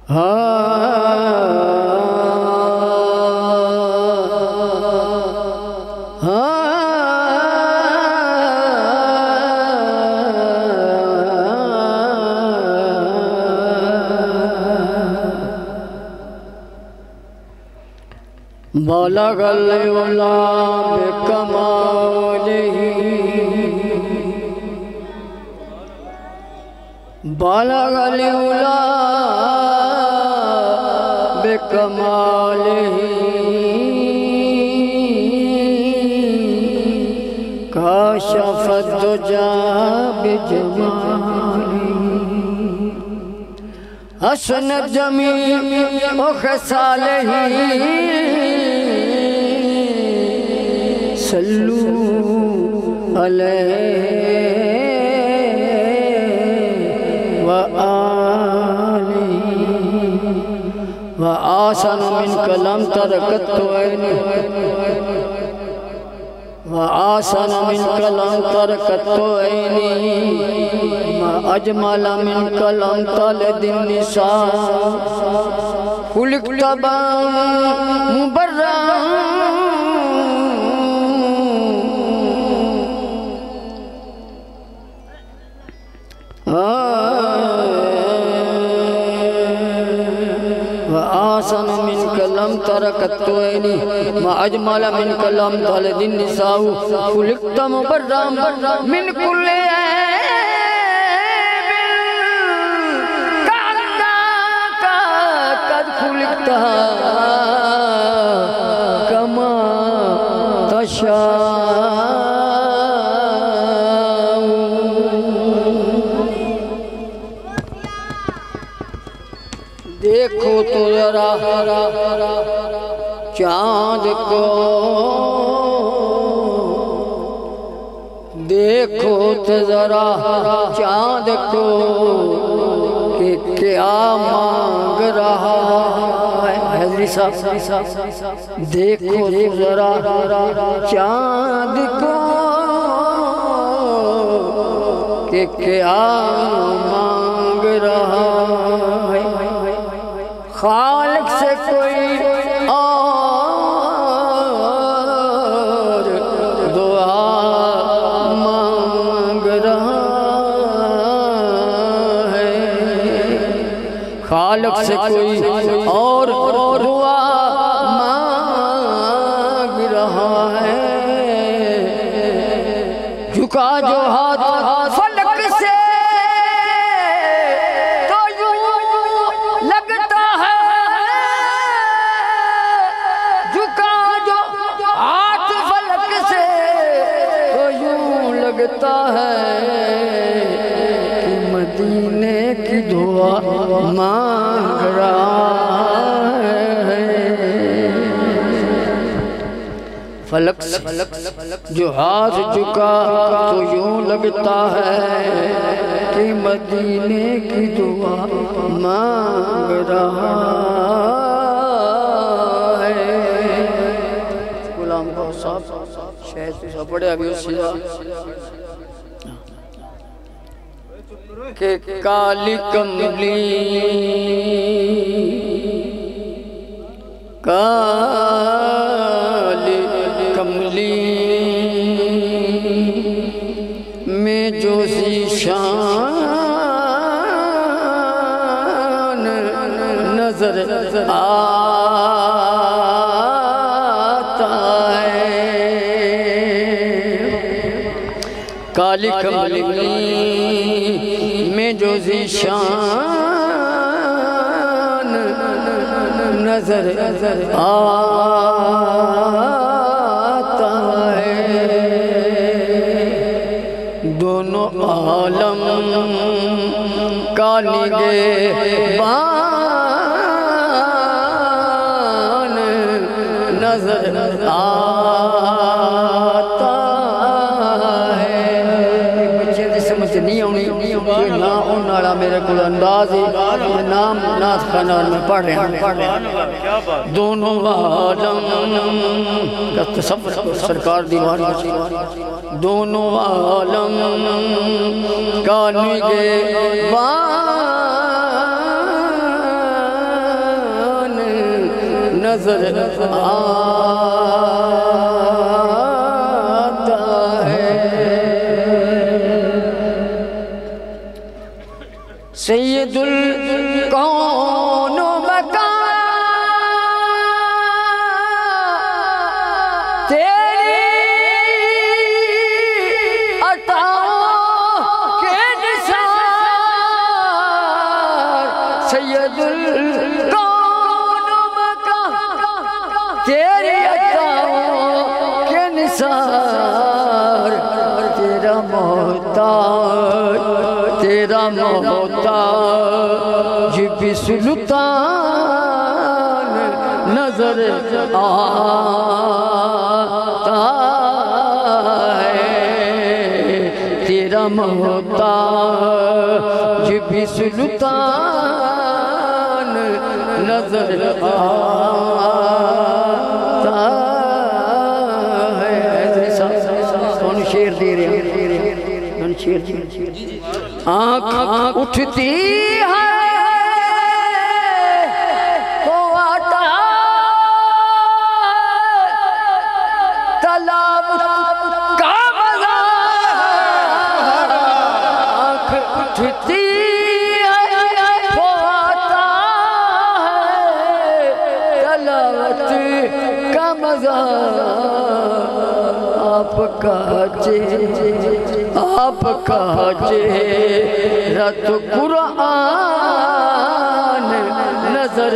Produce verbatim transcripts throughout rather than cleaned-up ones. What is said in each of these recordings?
بلغ العلا بکمالہ بلغ العلا بکمالہ کاشف الدجا بجمالہ حسنت جمیع خصالہ صلو علیہ وآلہ وآسن منک لم ترکت عینی وآسن منک لم ترکت عینی ما اجمل منک لم تلد النساء خلقت مبرأ وآسن منك لم تركت عيني ما أجمل منك لم تلد النساء خلقت مبرأ من كل عيب كأنك قد خلقت كما تشاء دیکھو تو ذرا چاند کو دیکھو تو ذرا چاند کو کہ کیا مانگ رہا ہے حضری صاحب دیکھو تو ذرا چاند کو کہ کیا مانگ رہا ہے خالق سے کوئی اور دعا مانگ رہا ہے خالق سے کوئی اور دعا مانگ رہا ہے جھکا جو ہاتھ فلک سے تو یوں لگتا ہے جھکا جو ہاتھ فلک سے تو یوں لگتا ہے کہ مدینے کی دعا مانگ رہا ہے فلک سے جو ہاتھ جھکا تو یوں لگتا ہے کہ مدینے کی دعا مانگ رہا ہے غلام بہت صاحب شہد سے پڑے ابھی اس سے کہ کالی کملی کالی کملی میں جو ذیشان نظر آتا ہے کالی کملی میں جو ذیشان نظر آتا ہے دونوں عالم کا نگہبان نظر آتا ہے بچے دی سمجھ نہیں ہونی یہ نا انہاڑا میرے کل انداز ہے یہ نام ناس خانار میں پڑھ رہے ہیں دونوں عالم کا تصور سرکار دیوان دونوں عالم کا نگہبان نظر آتا ہے سید الکون و مکان تیری عطاؤں کے نثار سید الکون و مکان تیری عطاؤں کے نثار تیرا محتاج تیرا محتاج بھی سلطان نظر آتا ہے تیرا محتاج بھی سلطان نظر آتا ہے کون شیر دے رہے ہیں کون شیر دے رہے ہیں آنکھ اٹھتی ہے تو آتا تلاوت کا مزہ آنکھ اٹھتی ہے تو آتا ہے تلاوت کا مزہ آپ کا چہرہ آپ کا چہرہ تو قرآن نظر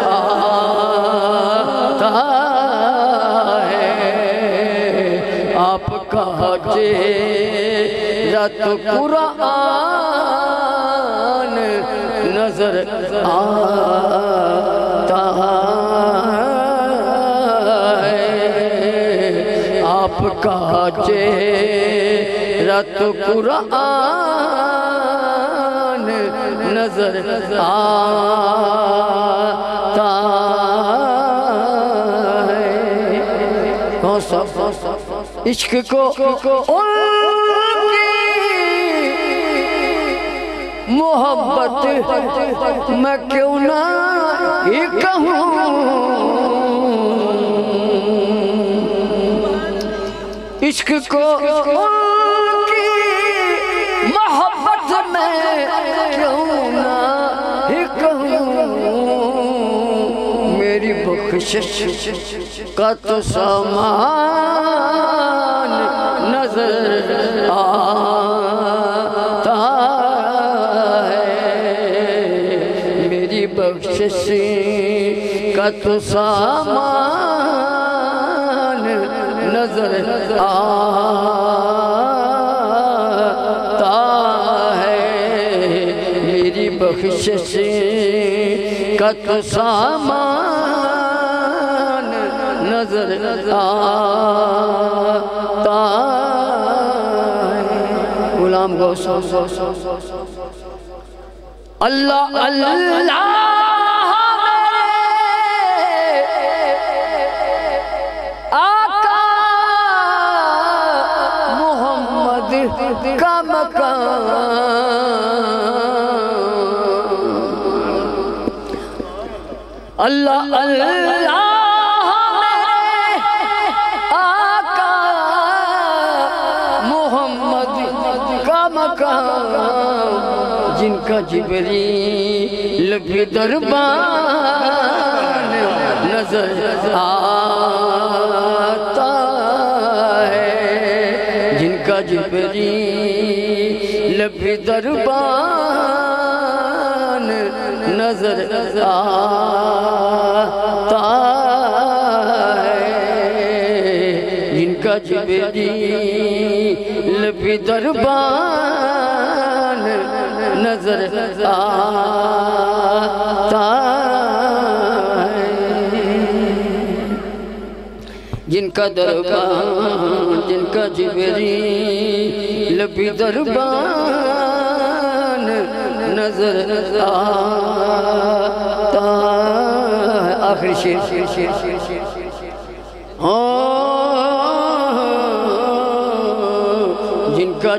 آتا ہے آپ کا چہرہ تو قرآن نظر آتا ہے آپ کا چہرہ تو قرآن نظر آتا ہے کون سا عشق کو ان کی محبت میں کیوں نہ ہی کہوں عشق کو ان کی محبت میں کیوں نہ ہی کہوں میری بخشش کا تو سامان نظر آتا ہے میری بخشش کا تو سامان نظر آتا ہے میری بخشش کا تو سامان نظر آتا ہے غلام غوث اللہ اللہ کا مکان اللہ اللہ آقا محمد کا مکان جن کا جبریل بھی دربان نظر آتا ہے جن کا جبریل بھی دربان نظر آتا ہے جن کا جبریل بھی دربان نظر آتا ہے جن کا دربان جن کا جبریل بھی دربان نظر آتا ہے آخری شیر شیر شیر شیر شیر جن کا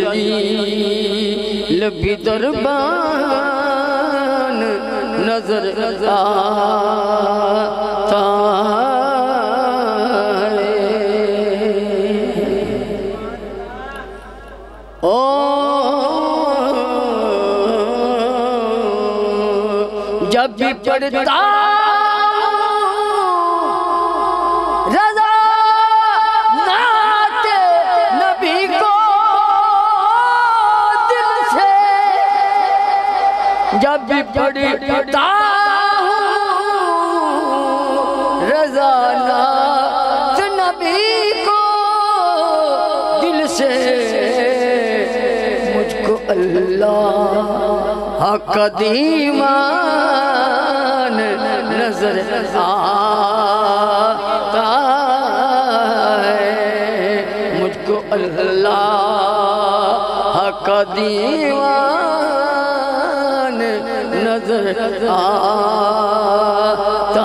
جبریل بھی دربان نظر آتا جب بھی پڑھتا رضا نعت نبی کو دل سے، جب بھی پڑھتا رضا نعت نبی کو دل سے، مجھ کو اللہ کا دیوان نظر آتا ہے، مجھ کو اللہ کا دیوان نظر آتا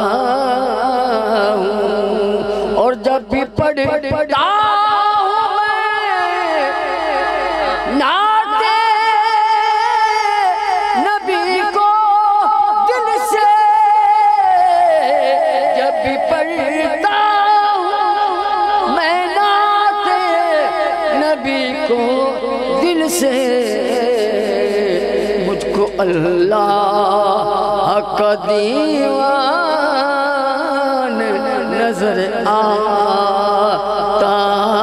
ہوں، اور جب بھی پڑھتا دل سے، مجھ کو اللہ کا دیوان نظر آتا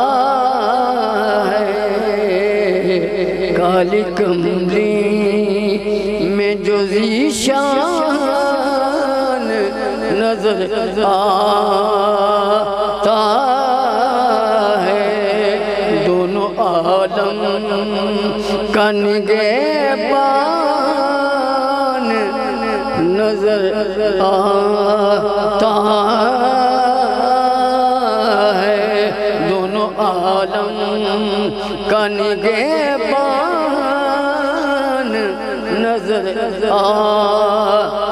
ہے، کالی کملی میں جو ذیشان نظر آتا ہے، دونوں عالم کا نگہبان نظر آتا ہے، دونوں عالم کا نگہبان نظر آتا